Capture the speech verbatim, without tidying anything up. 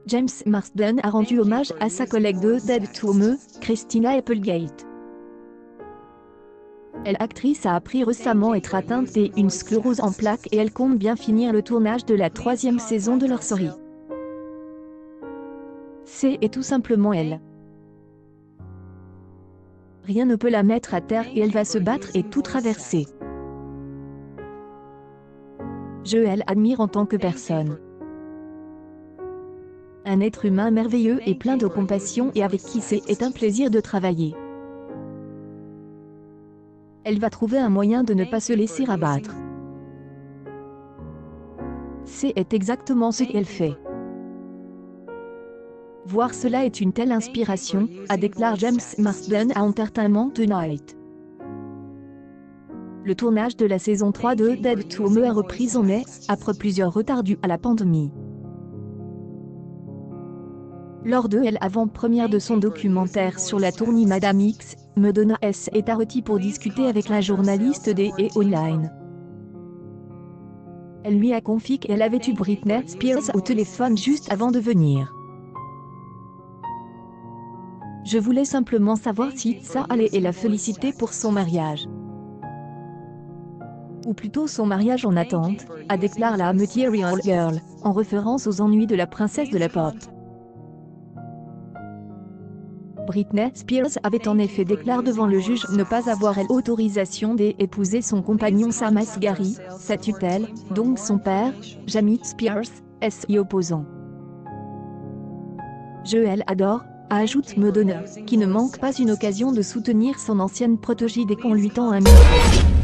James Marsden a rendu hommage à sa collègue de Dead to Me, Christina Applegate. L'actrice a appris récemment être atteinte d'une sclérose en plaques et elle compte bien finir le tournage de la troisième saison de leur série. C'est est tout simplement elle. Rien ne peut la mettre à terre et elle va se battre et tout traverser. Je elle admire en tant que personne. Un être humain merveilleux et plein de compassion et avec qui c'est est un plaisir de travailler. Elle va trouver un moyen de ne pas se laisser abattre. C'est est exactement ce qu'elle fait. Voir cela est une telle inspiration, a déclaré James Marsden à Entertainment Tonight. Le tournage de la saison trois de Dead to Me a repris en mai, après plusieurs retards dus à la pandémie. Lors de l'avant-première de son documentaire sur la tournée Madame X, Madonna S est arrêtée pour discuter avec la journaliste des E! Online. Elle lui a confié qu'elle avait eu Britney Spears au téléphone juste avant de venir. Je voulais simplement savoir si ça allait et la féliciter pour son mariage. Ou plutôt son mariage en attente, a déclaré la Material Girl, en référence aux ennuis de la princesse de la pop. Britney Spears avait en effet déclaré devant le juge ne pas avoir l'autorisation d'épouser son compagnon Sam Asghari, sa tutelle, donc son père, Jamie Spears, s'y opposant. Je elle adore, ajoute Madonna, qui ne manque pas une occasion de soutenir son ancienne protégée dès qu'on lui tend un micro.